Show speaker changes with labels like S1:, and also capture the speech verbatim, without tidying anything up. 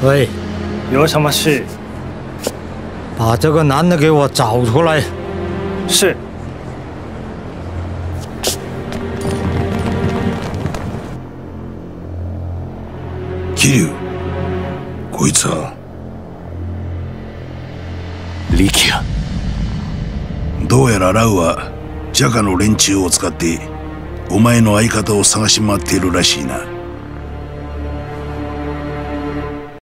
S1: 喂，
S2: 有什么事？
S1: 把这个男的给我找出来。
S2: 是。
S3: 桐生、こいつは
S4: 力也。
S3: どうやらラウはジャカの連中を使ってお前の相方を探し回っているらしいな。